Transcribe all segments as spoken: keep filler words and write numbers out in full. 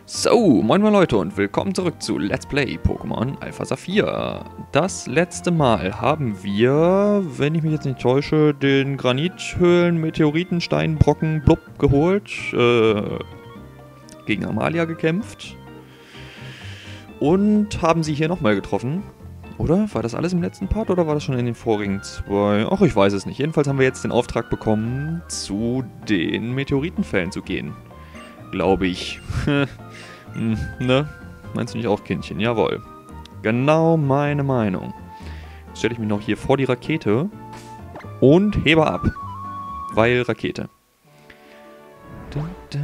So, moin moin Leute und willkommen zurück zu Let's Play Pokémon Alpha Saphir. Das letzte Mal haben wir, wenn ich mich jetzt nicht täusche, den Granithöhlen, Meteoritenstein, Brocken, Blub geholt, äh, gegen Amalia gekämpft und haben sie hier nochmal getroffen. Oder? War das alles im letzten Part oder war das schon in den vorigen zwei? Ach, ich weiß es nicht. Jedenfalls haben wir jetzt den Auftrag bekommen, zu den Meteoritenfällen zu gehen. Glaube ich. hm, ne? Meinst du nicht auch, Kindchen? Jawohl. Genau meine Meinung. Jetzt stelle ich mich noch hier vor die Rakete und hebe ab. Weil Rakete. Da, da.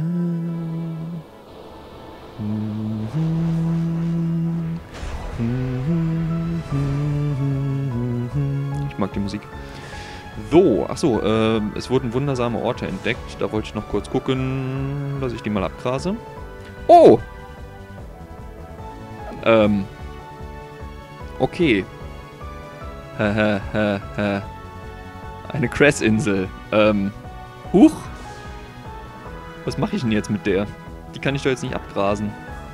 Hm, hm, hm, hm, hm. Ich mag die Musik. So, achso, äh, es wurden wundersame Orte entdeckt. Da wollte ich noch kurz gucken, dass ich die mal abgrase. Oh! Ähm. Okay. Hä, hä, hä. Eine Cress-Insel. Ähm. Huch! Was mache ich denn jetzt mit der? Die kann ich doch jetzt nicht abgrasen.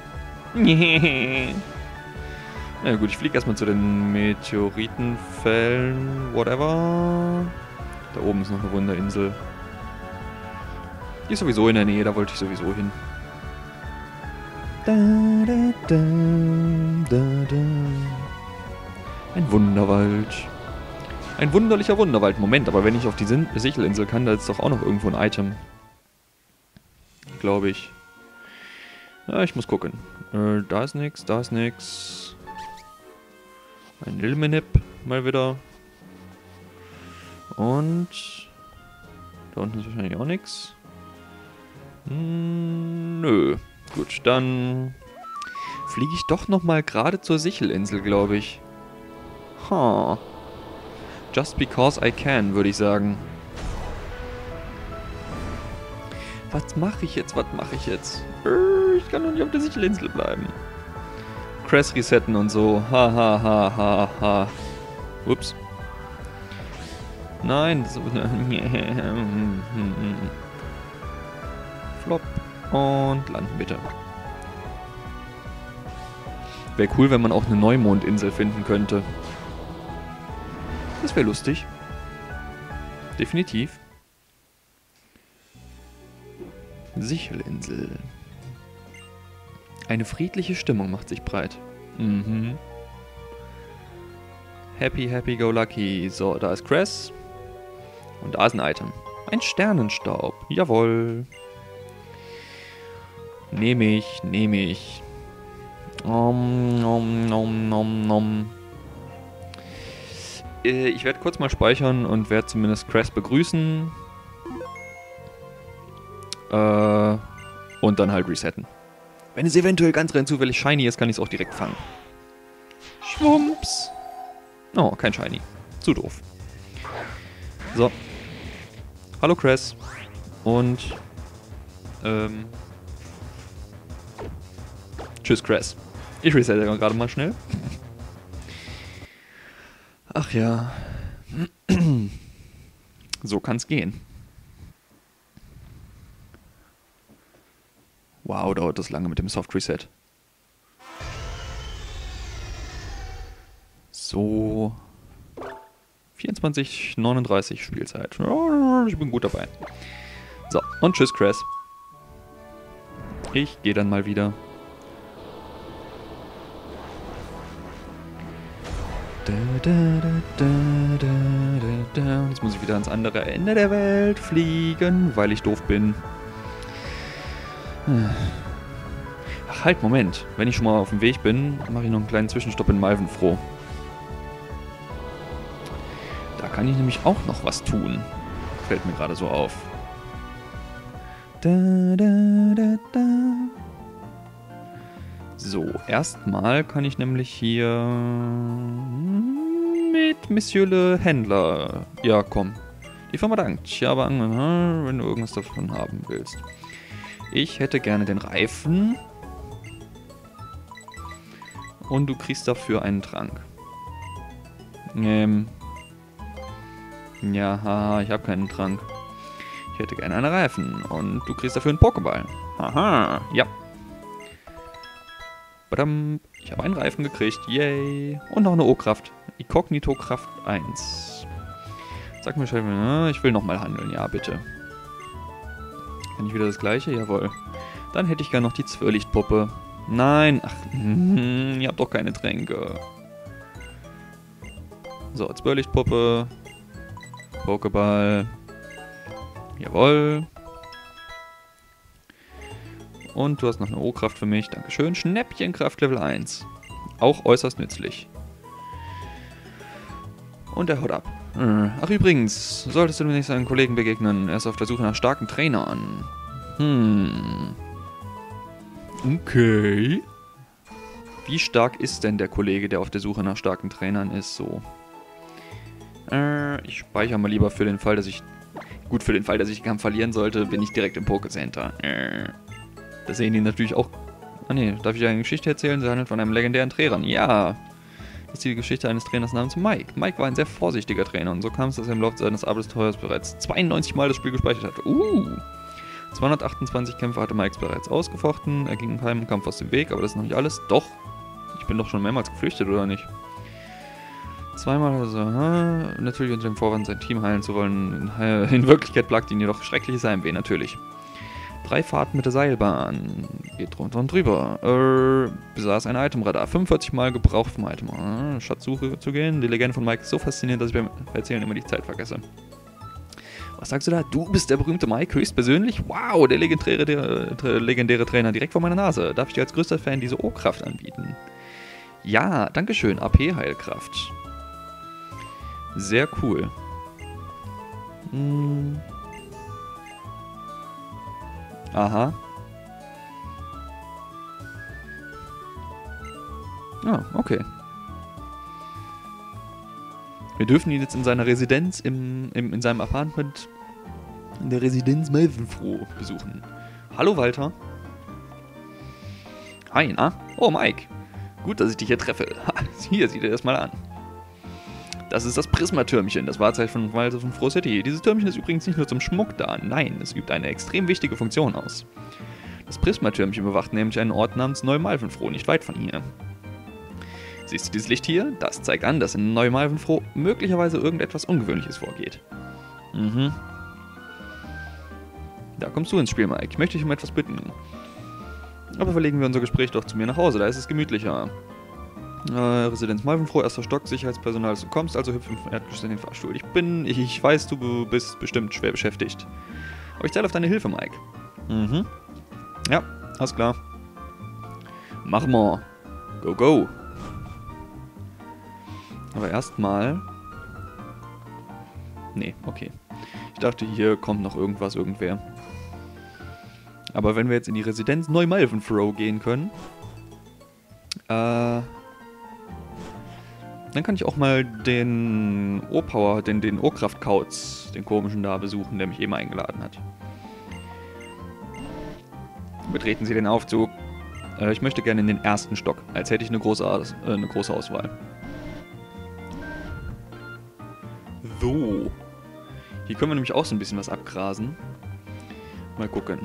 Na gut, ich fliege erstmal zu den Meteoritenfällen. Whatever. Da oben ist noch eine Wunderinsel. Die ist sowieso in der Nähe, da wollte ich sowieso hin. Da, da, da, da, da. Ein Wunderwald. Ein wunderlicher Wunderwald. Moment, aber wenn ich auf die Sin- Sichelinsel kann, da ist doch auch noch irgendwo ein Item. Glaube ich. Ja, ich muss gucken. Äh, da ist nix, da ist nix. Ein Ilmenip mal wieder. Und da unten ist wahrscheinlich auch nichts. Hm, nö. Gut, dann fliege ich doch nochmal gerade zur Sichelinsel, glaube ich. Huh. Just because I can, würde ich sagen. Was mache ich jetzt? Was mache ich jetzt? Ich kann doch nicht auf der Sichelinsel bleiben. Cress resetten und so. Ha ha ha ha ha. Ups. Nein. So. Flop. Und landen bitte. Wäre cool, wenn man auch eine Neumondinsel finden könnte. Das wäre lustig. Definitiv. Sichelinsel. Eine friedliche Stimmung macht sich breit. Mhm. Happy, happy, go lucky. So, da ist Cress. Und da ist ein Item. Ein Sternenstaub. Jawohl. Nehme ich, nehme ich. Om, nom, nom, nom, nom. Äh, ich werde kurz mal speichern und werde zumindest Cress begrüßen. Äh, und dann halt resetten. Wenn es eventuell ganz rein zufällig shiny ist, kann ich es auch direkt fangen. Schwumps. Oh, kein shiny. Zu doof. So. Hallo Cress. Und ähm tschüss Cress. Ich resette gerade mal schnell. Ach ja. So kann's gehen. Wow, dauert das lange mit dem Soft Reset. So. vierundzwanzig neununddreißig Spielzeit. Ich bin gut dabei. So, und tschüss, Cress. Ich gehe dann mal wieder. Da, da, da, da, da, da. Jetzt muss ich wieder ans andere Ende der Welt fliegen, weil ich doof bin. Ach halt, Moment. Wenn ich schon mal auf dem Weg bin, mache ich noch einen kleinen Zwischenstopp in Malvenfroh. Da kann ich nämlich auch noch was tun. Fällt mir gerade so auf. Da, da, da, da. So, erstmal kann ich nämlich hier mit Monsieur Le Händler. Ja, komm. Die Firma dankt. Ich habe angehört, wenn du irgendwas davon haben willst. Ich hätte gerne den Reifen. Und du kriegst dafür einen Trank. Ähm. Ja, haha, ich habe keinen Trank. Ich hätte gerne einen Reifen. Und du kriegst dafür einen Pokéball. Aha, ja. Badam. Ich habe einen Reifen gekriegt. Yay. Und noch eine O-Kraft. Inkognito-Kraft eins. Sag mir schon, ich will nochmal handeln. Ja, bitte. Kann ich wieder das gleiche? Jawohl. Dann hätte ich gerne noch die Zwirrlichtpuppe. Nein. Ach, ihr habt doch keine Tränke. So, Zwirrlichtpuppe. Pokéball. Jawohl. Und du hast noch eine O-Kraft für mich. Dankeschön. Schnäppchenkraft Level eins. Auch äußerst nützlich. Und er haut ab. Ach übrigens, solltest du demnächst einen Kollegen begegnen. Er ist auf der Suche nach starken Trainern. Hm. Okay. Wie stark ist denn der Kollege, der auf der Suche nach starken Trainern ist? So. Äh, ich speichere mal lieber für den Fall, dass ich... Gut, für den Fall, dass ich den Kampf verlieren sollte, bin ich direkt im Pokécenter. Äh. Da sehen die natürlich auch... Ah ne, darf ich eine Geschichte erzählen? Sie handelt von einem legendären Trainer. Ja. Das ist die Geschichte eines Trainers namens Mike. Mike war ein sehr vorsichtiger Trainer und so kam es, dass er im Laufe seines Abenteuers bereits zweiundneunzig Mal das Spiel gespeichert hatte. Uh. zweihundertachtundzwanzig Kämpfe hatte Mike bereits ausgefochten. Er ging keinem Kampf aus dem Weg, aber das ist noch nicht alles. Doch. Ich bin doch schon mehrmals geflüchtet, oder nicht? Zweimal also, aha, natürlich unter dem Vorwand, sein Team heilen zu wollen. In, in Wirklichkeit plagt ihn jedoch schreckliches Heimweh, natürlich. Drei Fahrten mit der Seilbahn. Geht drunter und drüber. Äh, besaß ein Itemradar. fünfundvierzig Mal gebraucht vom Item. Äh, Schatzsuche zu gehen. Die Legende von Mike ist so faszinierend, dass ich beim Erzählen immer die Zeit vergesse. Was sagst du da? Du bist der berühmte Mike höchstpersönlich? Wow, der legendäre, der, der legendäre Trainer direkt vor meiner Nase. Darf ich dir als größter Fan diese O-Kraft anbieten? Ja, dankeschön. A P-Heilkraft. Sehr cool. Hm. Aha. Ah, okay. Wir dürfen ihn jetzt in seiner Residenz, im, im, in seinem Apartment, in der Residenz Malvenfroh besuchen. Hallo, Walter. Hi, na? Oh, Mike. Gut, dass ich dich hier treffe. Hier, sieh dir das mal an. Das ist das Prismatürmchen, das Wahrzeichen von Malvenfroh City. Dieses Türmchen ist übrigens nicht nur zum Schmuck da, nein, es übt eine extrem wichtige Funktion aus. Das Prismatürmchen bewacht nämlich einen Ort namens Neu-Malvenfroh, nicht weit von hier. Siehst du dieses Licht hier? Das zeigt an, dass in Neu-Malvenfroh möglicherweise irgendetwas Ungewöhnliches vorgeht. Mhm. Da kommst du ins Spiel, Mike. Ich möchte dich um etwas bitten. Aber verlegen wir unser Gespräch doch zu mir nach Hause, da ist es gemütlicher. Äh, Residenz Malvenfroh, erster Stock, Sicherheitspersonal, du kommst, also hüpf im Erdgeschoss in den Fahrstuhl. Ich bin, ich, ich weiß, du bist bestimmt schwer beschäftigt. Aber ich zähle auf deine Hilfe, Mike. Mhm. Ja, alles klar. Mach mal. Go, go. Aber erstmal... Nee, okay. Ich dachte, hier kommt noch irgendwas, irgendwer. Aber wenn wir jetzt in die Residenz Neu-Malvenfroh gehen können... Äh... Dann kann ich auch mal den O-Power, den, den O-Kraft-Kauz, den komischen da besuchen, der mich eben eingeladen hat. Betreten Sie den Aufzug. Äh, ich möchte gerne in den ersten Stock, als hätte ich eine große, äh, eine große Auswahl. So. Hier können wir nämlich auch so ein bisschen was abgrasen. Mal gucken.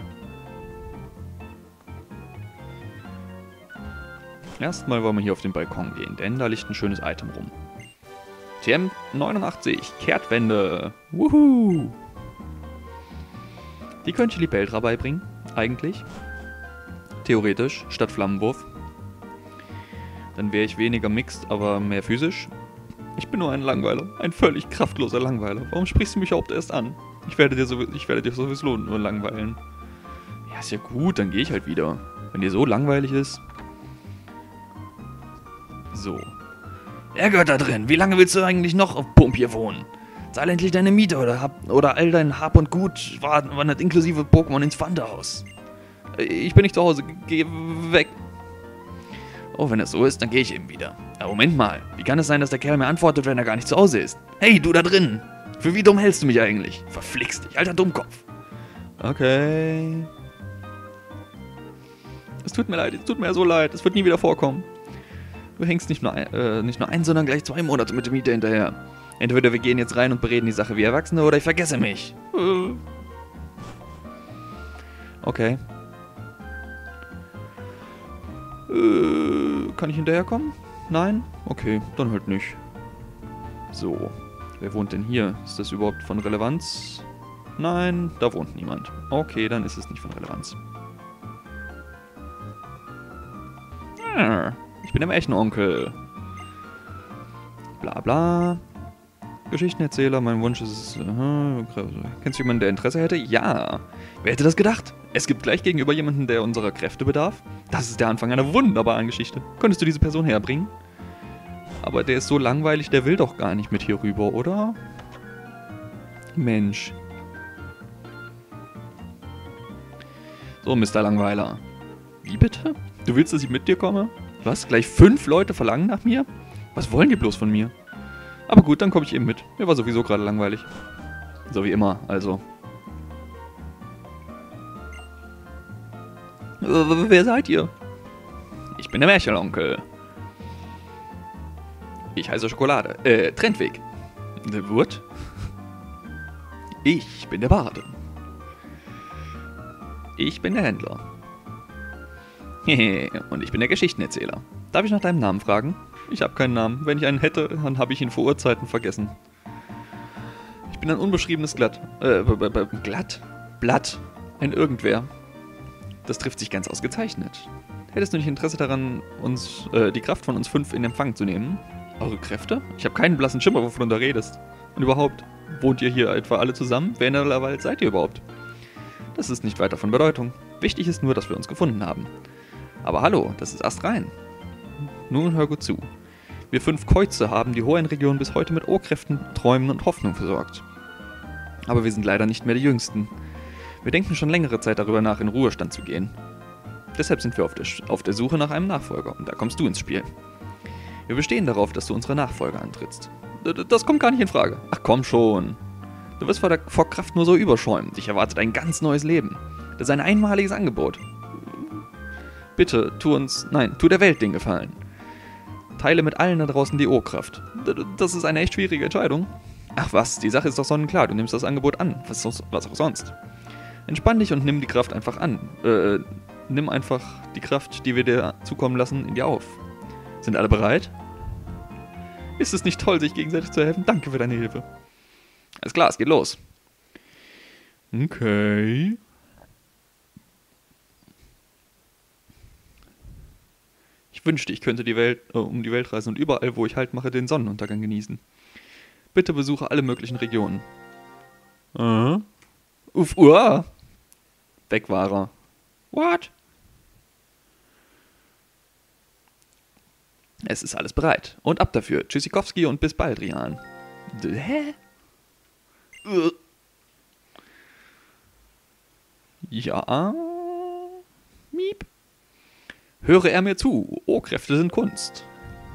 Erstmal wollen wir hier auf den Balkon gehen, denn da liegt ein schönes Item rum. T M neunundachtzig, Kehrtwende. Wuhu! Die könnte ich Libelltra beibringen, eigentlich. Theoretisch, statt Flammenwurf. Dann wäre ich weniger mixed, aber mehr physisch. Ich bin nur ein Langweiler, ein völlig kraftloser Langweiler. Warum sprichst du mich überhaupt erst an? Ich werde dir, sowieso, ich werde dir sowieso nur langweilen. Ja, ist ja gut, dann gehe ich halt wieder. Wenn dir so langweilig ist... So. Er gehört da drin. Wie lange willst du eigentlich noch auf Pump hier wohnen? Zahl endlich deine Miete oder, hab, oder all dein Hab und Gut wandert inklusive Pokémon ins Pfandehaus. Ich bin nicht zu Hause. Geh weg. Oh, wenn das so ist, dann gehe ich eben wieder. Aber Moment mal. Wie kann es sein, dass der Kerl mir antwortet, wenn er gar nicht zu Hause ist? Hey, du da drin. Für wie dumm hältst du mich eigentlich? Verflixt dich, alter Dummkopf. Okay. Es tut mir leid. Es tut mir so leid. Es wird nie wieder vorkommen. Du hängst nicht nur, ein, äh, nicht nur ein, sondern gleich zwei Monate mit der Miete hinterher. Entweder wir gehen jetzt rein und bereden die Sache wie Erwachsene oder ich vergesse mich. Okay. Äh. kann ich hinterherkommen? Nein? Okay, dann halt nicht. So, wer wohnt denn hier? Ist das überhaupt von Relevanz? Nein, da wohnt niemand. Okay, dann ist es nicht von Relevanz. Ich bin der Märchenonkel. Bla bla. Geschichtenerzähler, mein Wunsch ist... Uh, kennst du jemanden, der Interesse hätte? Ja. Wer hätte das gedacht? Es gibt gleich gegenüber jemanden, der unserer Kräfte bedarf. Das ist der Anfang einer wunderbaren Geschichte. Könntest du diese Person herbringen? Aber der ist so langweilig, der will doch gar nicht mit hier rüber, oder? Mensch. So, Mister Langweiler. Wie bitte? Du willst, dass ich mit dir komme? Was? Gleich fünf Leute verlangen nach mir? Was wollen die bloß von mir? Aber gut, dann komme ich eben mit. Mir war sowieso gerade langweilig. So wie immer, also. Wer seid ihr? Ich bin der Märchenonkel. Ich heiße Schokolade. Äh, Trendweg. The Wurt? Ich bin der Bade. Ich bin der Händler. Hehe, und ich bin der Geschichtenerzähler. Darf ich nach deinem Namen fragen? Ich habe keinen Namen. Wenn ich einen hätte, dann habe ich ihn vor Urzeiten vergessen. Ich bin ein unbeschriebenes Glatt. Äh, b- b- Glatt? Blatt. Ein Irgendwer. Das trifft sich ganz ausgezeichnet. Hättest du nicht Interesse daran, uns äh, die Kraft von uns fünf in Empfang zu nehmen? Eure Kräfte? Ich habe keinen blassen Schimmer, wovon du da redest. Und überhaupt, wohnt ihr hier etwa alle zusammen? Wer in der Welt seid ihr überhaupt? Das ist nicht weiter von Bedeutung. Wichtig ist nur, dass wir uns gefunden haben. Aber hallo, das ist astrein. Nun hör gut zu. Wir fünf Käuze haben die Hohenregion bis heute mit Urkräften, Träumen und Hoffnung versorgt. Aber wir sind leider nicht mehr die Jüngsten. Wir denken schon längere Zeit darüber nach, in Ruhestand zu gehen. Deshalb sind wir auf der, auf der Suche nach einem Nachfolger und da kommst du ins Spiel. Wir bestehen darauf, dass du unsere Nachfolger antrittst. D- Das kommt gar nicht in Frage. Ach komm schon. Du wirst vor, der, vor Kraft nur so überschäumen. Dich erwartet ein ganz neues Leben. Das ist ein einmaliges Angebot. Bitte, tu uns, nein, tu der Welt den Gefallen. Teile mit allen da draußen die O-Kraft. D- Das ist eine echt schwierige Entscheidung. Ach was, die Sache ist doch sonnenklar. Du nimmst das Angebot an. Was, was auch sonst. Entspann dich und nimm die Kraft einfach an. Äh, nimm einfach die Kraft, die wir dir zukommen lassen, in dir auf. Sind alle bereit? Ist es nicht toll, sich gegenseitig zu helfen? Danke für deine Hilfe. Alles klar, es geht los. Okay. Ich wünschte, ich könnte die Welt, äh, um die Welt reisen und überall, wo ich Halt mache, den Sonnenuntergang genießen. Bitte besuche alle möglichen Regionen. Äh? Uff, uah. Weg war er. What? Es ist alles bereit. Und ab dafür. Tschüssikowski und bis bald, Rian. D- Hä? Uh. Ja. Miep. Höre er mir zu. O-Kräfte sind Kunst.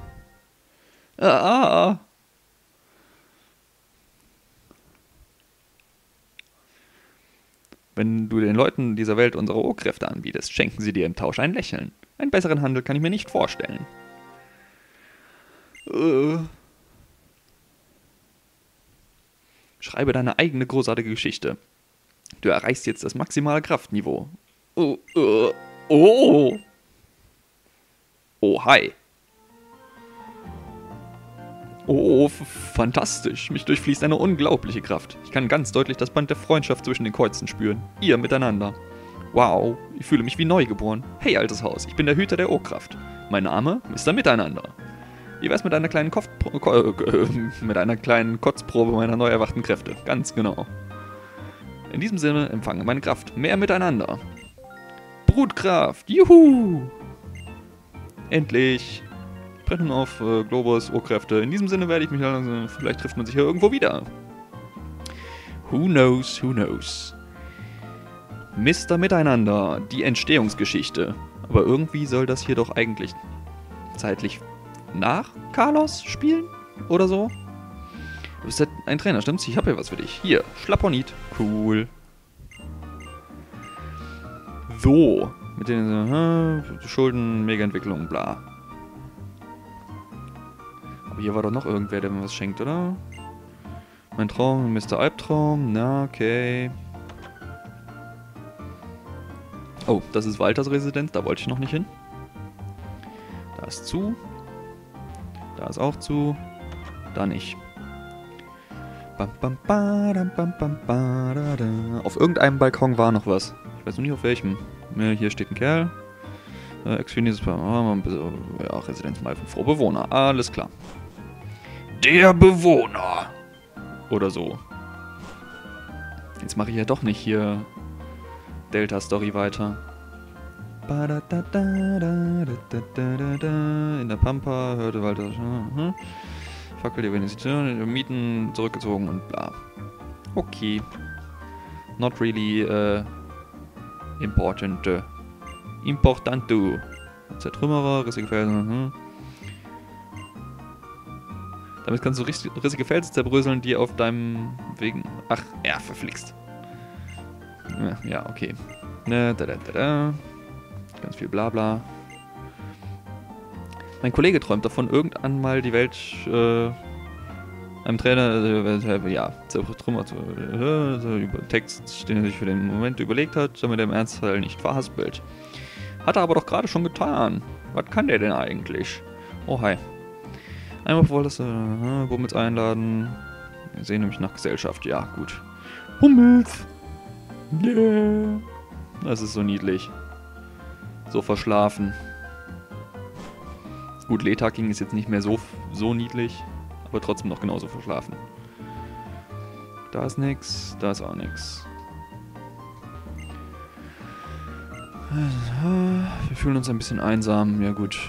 Ah. Wenn du den Leuten dieser Welt unsere O-Kräfte anbietest, schenken sie dir im Tausch ein Lächeln. Einen besseren Handel kann ich mir nicht vorstellen. Uh. Schreibe deine eigene großartige Geschichte. Du erreichst jetzt das maximale Kraftniveau. Oh, uh. Oh. Oh, hi. Oh, f- fantastisch. Mich durchfließt eine unglaubliche Kraft. Ich kann ganz deutlich das Band der Freundschaft zwischen den Käuzen spüren. Ihr miteinander. Wow, ich fühle mich wie neugeboren. Hey, altes Haus, ich bin der Hüter der O-Kraft. Mein Name? Mister Miteinander. Wie wär's mit einer kleinen Kopf Ko äh, mit einer kleinen Kotzprobe meiner neu erwachten Kräfte? Ganz genau. In diesem Sinne, empfange meine Kraft. Mehr miteinander. Brutkraft. Juhu! Endlich. Brennen auf äh, Globus, O-Kräfte. In diesem Sinne werde ich mich langsam, vielleicht trifft man sich hier irgendwo wieder. Who knows, who knows. Mister Miteinander, die Entstehungsgeschichte. Aber irgendwie soll das hier doch eigentlich zeitlich nach Carlos spielen? Oder so? Du bist ja ein Trainer, stimmt's? Ich habe hier was für dich. Hier, Schlapponit. Cool. So. Mit den äh, Schulden, Mega-Entwicklung, bla. Aber hier war doch noch irgendwer, der mir was schenkt, oder? Mein Traum, Mister Albtraum. Na, okay. Oh, das ist Walters Residenz, da wollte ich noch nicht hin. Da ist zu. Da ist auch zu. Da nicht. Bam, bam, badam, bam, bam, badada. Auf irgendeinem Balkon war noch was. Ich weiß noch nicht auf welchem. Ja, hier steht ein Kerl. Äh, Exfinis, ja, Residenz mal frohe Bewohner. Alles klar. Der Bewohner. Oder so. Jetzt mache ich ja doch nicht hier Delta-Story weiter. In der Pampa hörte Walter Fackel die Organisation, Mieten zurückgezogen und bla. Okay. Not really uh, important. Uh, important to. Zertrümmerer, rissige Felsen. Hm. Damit kannst du rissige Felsen zerbröseln, die auf deinem Wegen... Ach, ja, verflixt. Ja, ja, okay. Da, da, da, da. Ganz viel Blabla. Mein Kollege träumt davon, irgendwann mal die Welt äh, einem Trainer, äh, ja, zertrümmert, äh, so über Text, den er sich für den Moment überlegt hat, damit er im Ernstfall nicht verhaspelt. Hat er aber doch gerade schon getan. Was kann der denn eigentlich? Oh, hi. Einmal wolltest du äh, Bummels einladen. Wir sehen nämlich nach Gesellschaft. Ja, gut. Bummels! Yeah! Das ist so niedlich. So verschlafen. Gut, Letaking ist jetzt nicht mehr so, so niedlich, aber trotzdem noch genauso verschlafen. Da ist nix, da ist auch nix. Wir fühlen uns ein bisschen einsam, ja gut.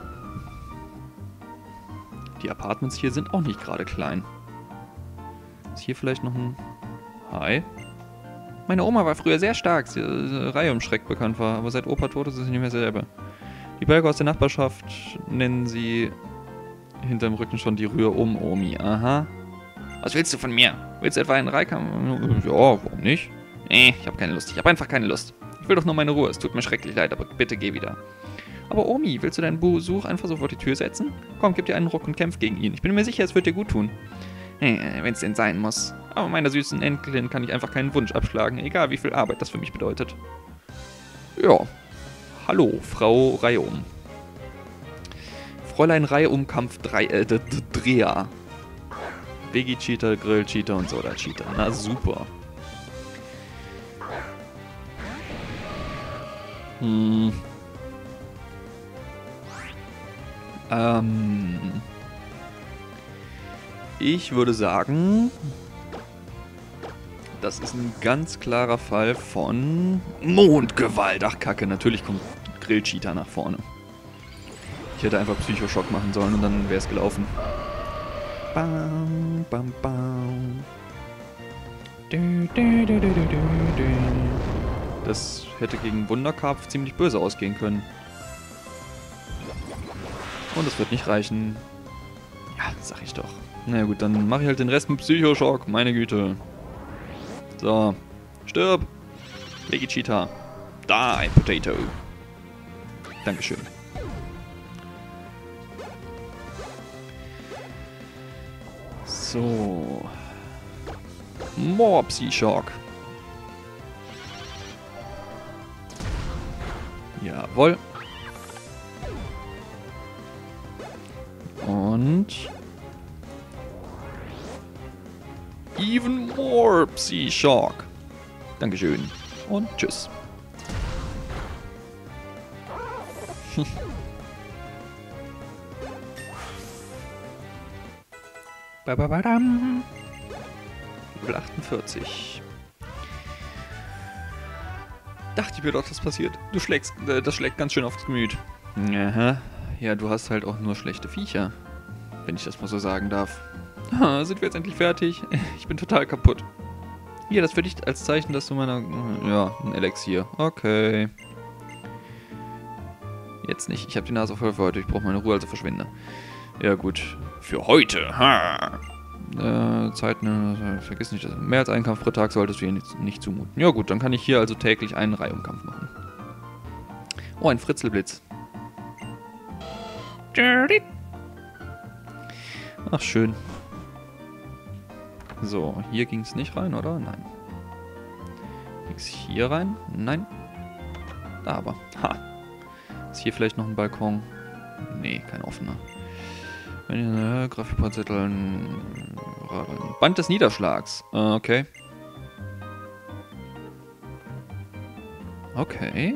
Die Apartments hier sind auch nicht gerade klein. Ist hier vielleicht noch ein... Hi. Meine Oma war früher sehr stark, sie äh, Reihe um Schreck bekannt war, aber seit Opa tot ist, ist sie nicht mehr selber. Die Bürger aus der Nachbarschaft nennen sie hinterm Rücken schon die Rühr-um-Omi. Aha. Was willst du von mir? Willst du etwa einen Reihkampf? Ja, warum nicht? Nee, ich habe keine Lust. Ich habe einfach keine Lust. Ich will doch nur meine Ruhe. Es tut mir schrecklich leid, aber bitte geh wieder. Aber Omi, willst du deinen Besuch einfach so vor die Tür setzen? Komm, gib dir einen Ruck und kämpf gegen ihn. Ich bin mir sicher, es wird dir gut tun. Wenn es denn sein muss. Aber meiner süßen Enkelin kann ich einfach keinen Wunsch abschlagen, egal wie viel Arbeit das für mich bedeutet. Ja. Hallo, Frau Reihum. Fräulein Reihum Kampf drei, äh, Dreher. Veggie-Cheater, Grill-Cheater und Soda-Cheater. Na super. Hm. Ähm. Ich würde sagen, das ist ein ganz klarer Fall von Mondgewalt. Ach Kacke, natürlich kommt Grill-Cheater nach vorne. Ich hätte einfach Psychoschock machen sollen und dann wäre es gelaufen. Bam, bam, bam. Das hätte gegen Wunderkarpf ziemlich böse ausgehen können. Und es wird nicht reichen. Ja, das sag ich doch. Na gut, dann mache ich halt den Rest mit Psychoschock. Meine Güte. So. Stirb. Veggie-Cheater. Die, Potato. Dankeschön. So. More Psychoschock. Jawohl. Und... Even more Psychoschock. Dankeschön. Und tschüss. Bababadam. Level achtundvierzig. Dachte ich mir doch, das passiert. Du schlägst, äh, das schlägt ganz schön aufs Gemüt. Aha. Ja, du hast halt auch nur schlechte Viecher. Wenn ich das mal so sagen darf. Ah, sind wir jetzt endlich fertig? Ich bin total kaputt. Hier, das für dich als Zeichen, dass du meiner... Ja, ein Elixier. Okay. Jetzt nicht. Ich habe die Nase voll für heute. Ich brauche meine Ruhe, also verschwinde. Ja, gut. Für heute. Ha. Äh, Zeit, ne, vergiss nicht, dass mehr als einen Kampf pro Tag solltest du hier nicht, nicht zumuten. Ja gut, dann kann ich hier also täglich einen Reihumkampf machen. Oh, ein Fritzelblitz. Ach, schön. So, hier ging es nicht rein, oder? Nein. Ging's hier rein? Nein. Da aber. Ha. Ist hier vielleicht noch ein Balkon? Nee, kein offener. Äh, Grafikportzetteln. Band des Niederschlags. Äh, okay. Okay.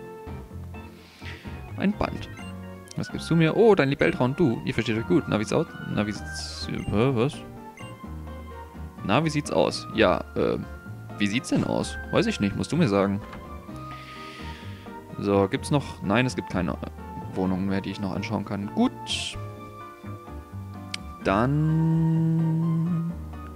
Ein Band. Was gibst du mir? Oh, dein Libeltra und du. Ihr versteht euch gut. Na, wie sieht's aus? Na, wie sieht's... Hä, was? Na, wie sieht's aus? Ja, äh... Wie sieht's denn aus? Weiß ich nicht. Musst du mir sagen. So, gibt's noch... Nein, es gibt keine Wohnungen mehr, die ich noch anschauen kann. Gut. Dann...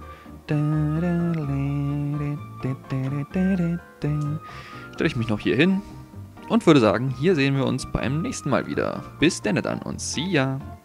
Stelle ich mich noch hier hin und würde sagen, hier sehen wir uns beim nächsten Mal wieder. Bis denn dann und see ya!